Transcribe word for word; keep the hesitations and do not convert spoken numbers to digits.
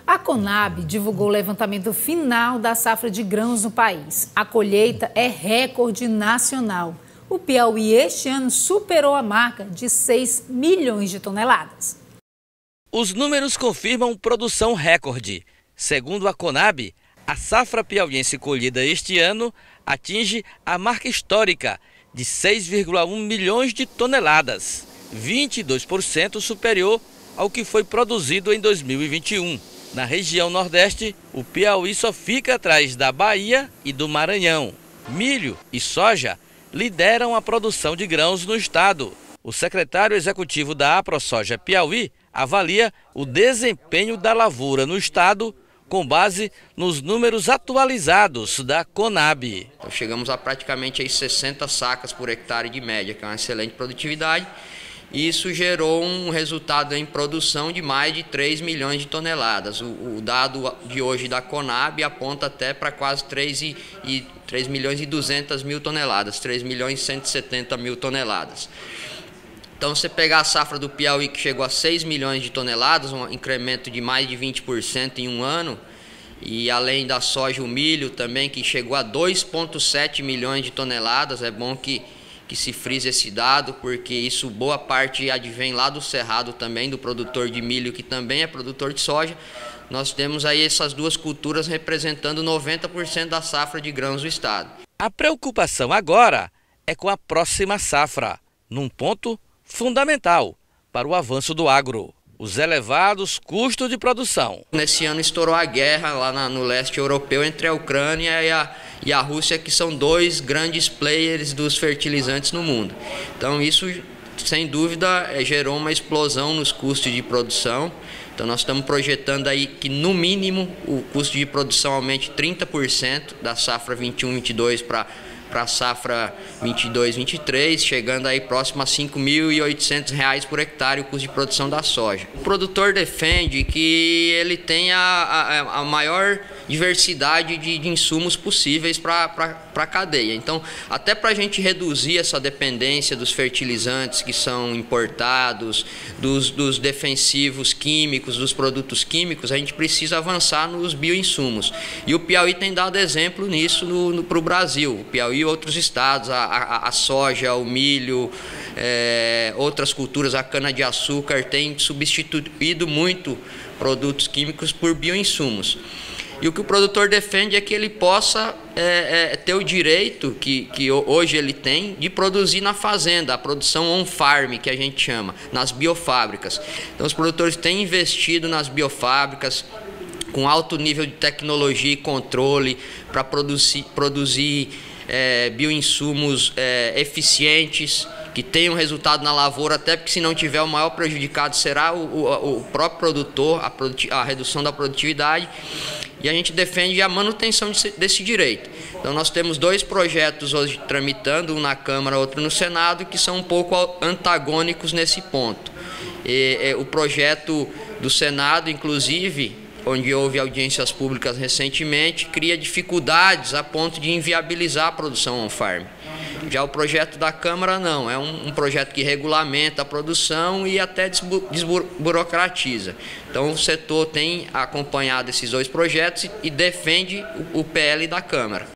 A Conab divulgou o levantamento final da safra de grãos no país. A colheita é recorde nacional. O Piauí este ano superou a marca de seis milhões de toneladas. Os números confirmam produção recorde. Segundo a Conab, a safra piauiense colhida este ano atinge a marca histórica de seis vírgula um milhões de toneladas, vinte e dois por cento superior ao que foi produzido em dois mil e vinte e um. Na região Nordeste, o Piauí só fica atrás da Bahia e do Maranhão. Milho e soja lideram a produção de grãos no estado. O secretário executivo da AproSoja Piauí avalia o desempenho da lavoura no estado com base nos números atualizados da Conab. Então chegamos a praticamente aí sessenta sacas por hectare de média, que é uma excelente produtividade. Isso gerou um resultado em produção de mais de três milhões de toneladas. O, o dado de hoje da Conab aponta até para quase três milhões e duzentas mil toneladas, três milhões e cento e setenta mil toneladas. Então, você pegar a safra do Piauí, que chegou a seis milhões de toneladas, um incremento de mais de vinte por cento em um ano, e além da soja, o milho também, que chegou a dois vírgula sete milhões de toneladas, é bom que que se frise esse dado, porque isso boa parte advém lá do Cerrado também, do produtor de milho, que também é produtor de soja. Nós temos aí essas duas culturas representando noventa por cento da safra de grãos do estado. A preocupação agora é com a próxima safra, num ponto fundamental para o avanço do agro: os elevados custos de produção. Nesse ano estourou a guerra lá na, no leste europeu entre a Ucrânia e a, e a Rússia, que são dois grandes players dos fertilizantes no mundo. Então isso, sem dúvida, gerou uma explosão nos custos de produção. Então nós estamos projetando aí que no mínimo o custo de produção aumente trinta por cento da safra vinte e um vinte e dois para para a safra vinte e dois vinte e três, chegando aí próximo a cinco mil e oitocentos reais por hectare o custo de produção da soja. O produtor defende que ele tenha a, a maior diversidade de, de insumos possíveis para a cadeia. Então, até para a gente reduzir essa dependência dos fertilizantes que são importados, dos, dos defensivos químicos, dos produtos químicos, a gente precisa avançar nos bioinsumos. E o Piauí tem dado exemplo nisso para o Brasil. O Piauí e outros estados, a, a, a soja, o milho, é, outras culturas, a cana-de-açúcar, tem substituído muito produtos químicos por bioinsumos. E o que o produtor defende é que ele possa é, é, ter o direito, que, que hoje ele tem, de produzir na fazenda, a produção on-farm, que a gente chama, nas biofábricas. Então os produtores têm investido nas biofábricas, com alto nível de tecnologia e controle, para produzir, produzir é, bioinsumos é, eficientes, que tenham resultado na lavoura, até porque se não tiver, o maior prejudicado será o, o, o próprio produtor, a, a redução da produtividade. E a gente defende a manutenção desse, desse direito. Então nós temos dois projetos hoje tramitando, um na Câmara, outro no Senado, que são um pouco antagônicos nesse ponto. E, e, o projeto do Senado, inclusive, onde houve audiências públicas recentemente, cria dificuldades a ponto de inviabilizar a produção on-farm. Já o projeto da Câmara não, é um, um projeto que regulamenta a produção e até desburocratiza. Então o setor tem acompanhado esses dois projetos e, e defende o, o P L da Câmara.